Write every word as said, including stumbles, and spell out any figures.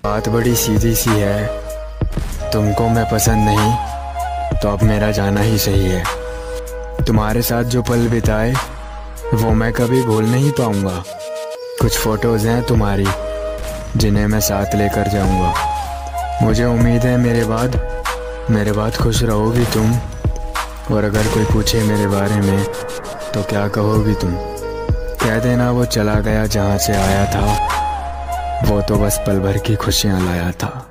बात बड़ी सीधी सी है, तुमको मैं पसंद नहीं तो अब मेरा जाना ही सही है। तुम्हारे साथ जो पल बिताए वो मैं कभी भूल नहीं पाऊंगा। कुछ फोटोज़ हैं तुम्हारी जिन्हें मैं साथ लेकर जाऊंगा। मुझे उम्मीद है मेरे बाद मेरे बाद खुश रहोगी तुम, और अगर कोई पूछे मेरे बारे में तो क्या कहोगी तुम? कह देना वो चला गया जहाँ से आया था, वो तो बस पल भर की खुशियाँ लाया था।